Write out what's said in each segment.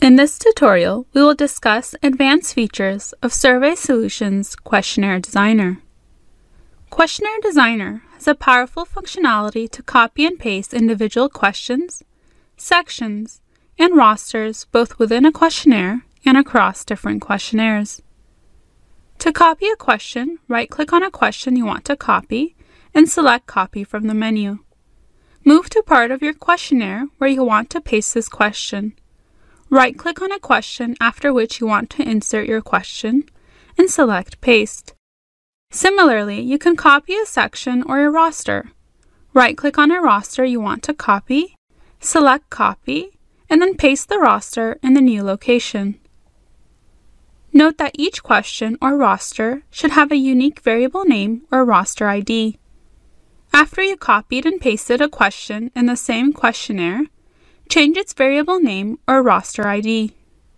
In this tutorial, we will discuss advanced features of Survey Solutions Questionnaire Designer. Questionnaire Designer has a powerful functionality to copy and paste individual questions, sections, and rosters both within a questionnaire and across different questionnaires. To copy a question, right-click on a question you want to copy and select Copy from the menu. Move to part of your questionnaire where you want to paste this question. Right-click on a question after which you want to insert your question and select Paste. Similarly, you can copy a section or a roster. Right-click on a roster you want to copy, select Copy, and then paste the roster in the new location. Note that each question or roster should have a unique variable name or roster ID. After you copied and pasted a question in the same questionnaire, change its variable name or roster ID.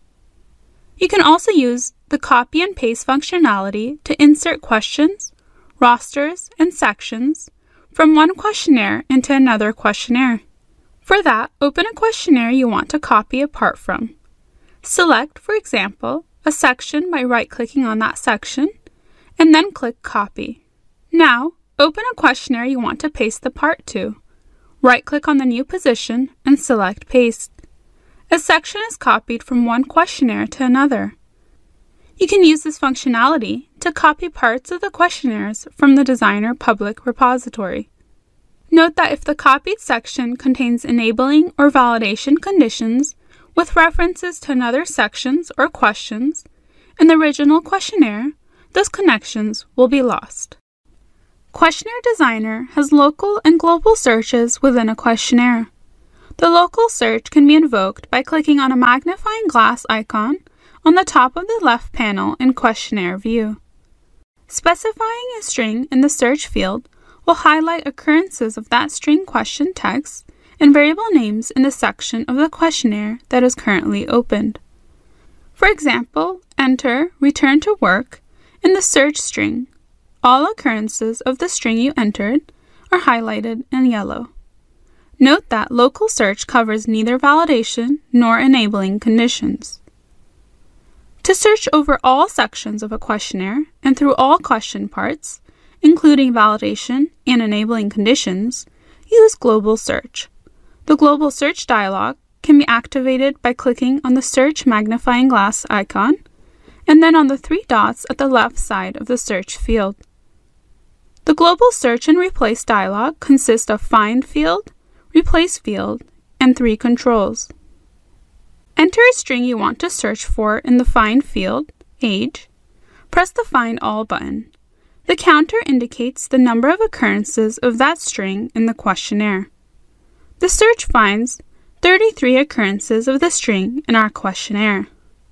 You can also use the copy and paste functionality to insert questions, rosters, and sections from one questionnaire into another questionnaire. For that, open a questionnaire you want to copy a part from. Select, for example, a section by right-clicking on that section, and then click Copy. Now, open a questionnaire you want to paste the part to. Right-click on the new position and select Paste. A section is copied from one questionnaire to another. You can use this functionality to copy parts of the questionnaires from the Designer public repository. Note that if the copied section contains enabling or validation conditions with references to another sections or questions in the original questionnaire, those connections will be lost. Questionnaire Designer has local and global searches within a questionnaire. The local search can be invoked by clicking on a magnifying glass icon on the top of the left panel in Questionnaire View. Specifying a string in the search field will highlight occurrences of that string question text and variable names in the section of the questionnaire that is currently opened. For example, enter Return to Work in the search string. All occurrences of the string you entered are highlighted in yellow. Note that local search covers neither validation nor enabling conditions. To search over all sections of a questionnaire and through all question parts, including validation and enabling conditions, use Global Search. The Global Search dialog can be activated by clicking on the Search magnifying glass icon and then on the three dots at the left side of the search field. The Global Search and Replace dialog consists of Find field, Replace field, and three controls. Enter a string you want to search for in the Find field, age. Press the Find All button. The counter indicates the number of occurrences of that string in the questionnaire. The search finds 33 occurrences of the string in our questionnaire.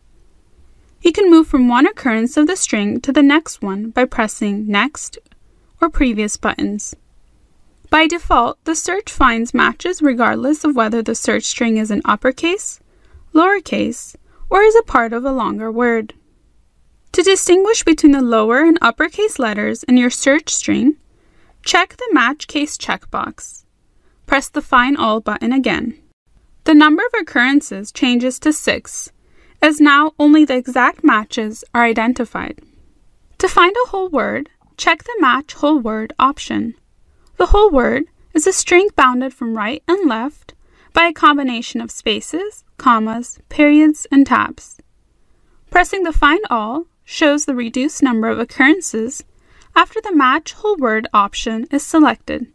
You can move from one occurrence of the string to the next one by pressing Next or Previous buttons. By default, the search finds matches regardless of whether the search string is in uppercase, lowercase, or is a part of a longer word. To distinguish between the lower and uppercase letters in your search string, check the Match Case checkbox. Press the Find All button again. The number of occurrences changes to 6, as now only the exact matches are identified. To find a whole word, check the Match Whole Word option. The whole word is a string bounded from right and left by a combination of spaces, commas, periods, and tabs. Pressing the Find All shows the reduced number of occurrences after the Match Whole Word option is selected.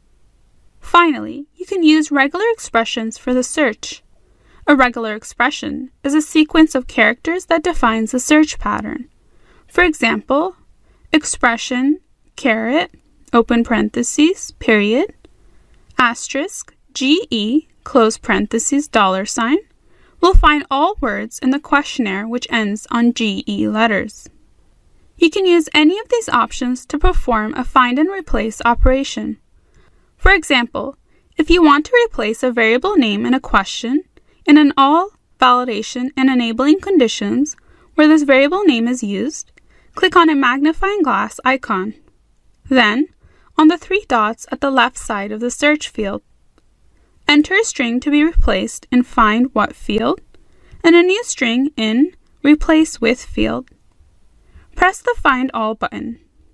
Finally, you can use regular expressions for the search. A regular expression is a sequence of characters that defines a search pattern. For example, expression, caret, open parentheses, period, asterisk, GE, close parentheses, $, will find all words in the questionnaire which ends on GE letters. You can use any of these options to perform a find and replace operation. For example, if you want to replace a variable name in a question and in all validation and enabling conditions where this variable name is used, click on a magnifying glass icon. Then, on the three dots at the left side of the search field, enter a string to be replaced in Find What field, and a new string in Replace With field. Press the Find All button.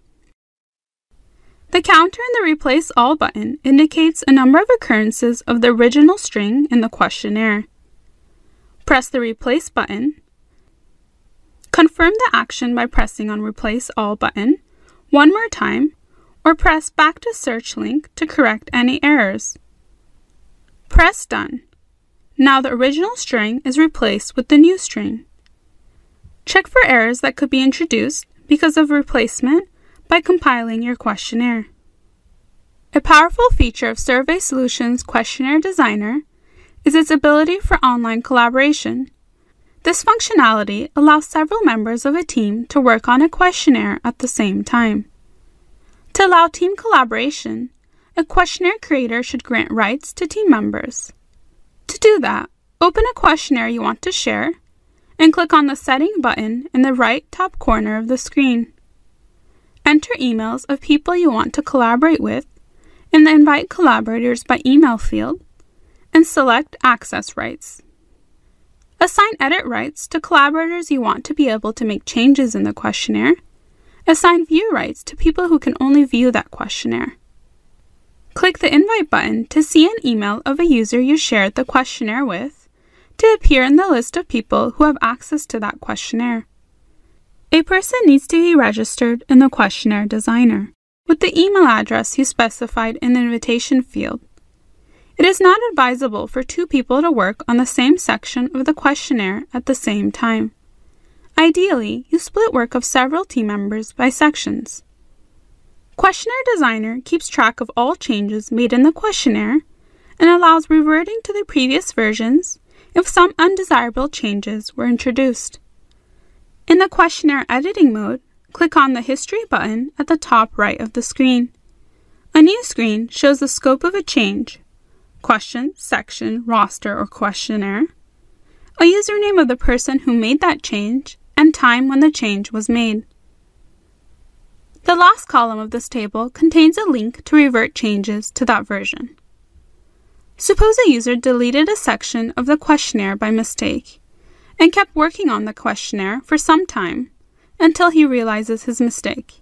The counter in the Replace All button indicates a number of occurrences of the original string in the questionnaire. Press the Replace button. Confirm the action by pressing on Replace All button one more time, or press Back to Search link to correct any errors. Press Done. Now the original string is replaced with the new string. Check for errors that could be introduced because of replacement by compiling your questionnaire. A powerful feature of Survey Solutions Questionnaire Designer is its ability for online collaboration. This functionality allows several members of a team to work on a questionnaire at the same time. To allow team collaboration, a questionnaire creator should grant rights to team members. To do that, open a questionnaire you want to share and click on the Setting button in the right top corner of the screen. Enter emails of people you want to collaborate with in the Invite Collaborators by Email field and select Access Rights. Assign edit rights to collaborators you want to be able to make changes in the questionnaire. Assign view rights to people who can only view that questionnaire. Click the Invite button to see an email of a user you shared the questionnaire with to appear in the list of people who have access to that questionnaire. A person needs to be registered in the Questionnaire Designer with the email address you specified in the invitation field. It is not advisable for two people to work on the same section of the questionnaire at the same time. Ideally, you split work of several team members by sections. Questionnaire Designer keeps track of all changes made in the questionnaire and allows reverting to the previous versions if some undesirable changes were introduced. In the questionnaire editing mode, click on the History button at the top right of the screen. A new screen shows the scope of a change: question, section, roster, or questionnaire, a username of the person who made that change, and time when the change was made. The last column of this table contains a link to revert changes to that version. Suppose a user deleted a section of the questionnaire by mistake and kept working on the questionnaire for some time until he realizes his mistake.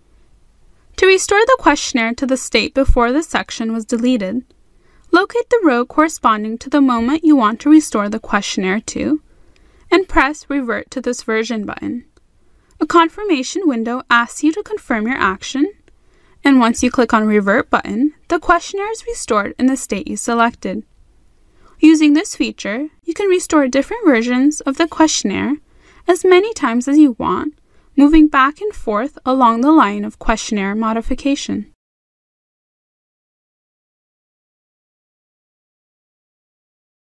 To restore the questionnaire to the state before the section was deleted, locate the row corresponding to the moment you want to restore the questionnaire to, and press Revert to this version button. A confirmation window asks you to confirm your action, and once you click on Revert button, the questionnaire is restored in the state you selected. Using this feature, you can restore different versions of the questionnaire as many times as you want, moving back and forth along the line of questionnaire modification.